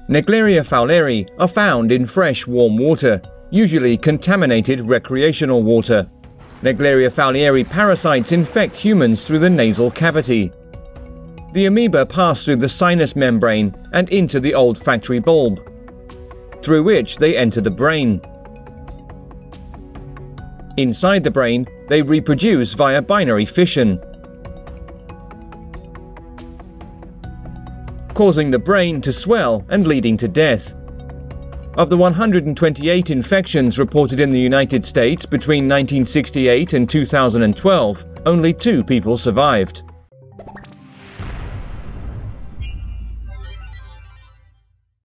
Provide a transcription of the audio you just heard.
Naegleria fowleri are found in fresh, warm water, usually contaminated recreational water. Naegleria fowleri parasites infect humans through the nasal cavity. The amoeba pass through the sinus membrane and into the olfactory bulb, through which they enter the brain. Inside the brain, they reproduce via binary fission, causing the brain to swell and leading to death. Of the 128 infections reported in the United States between 1968 and 2012, only 2 people survived.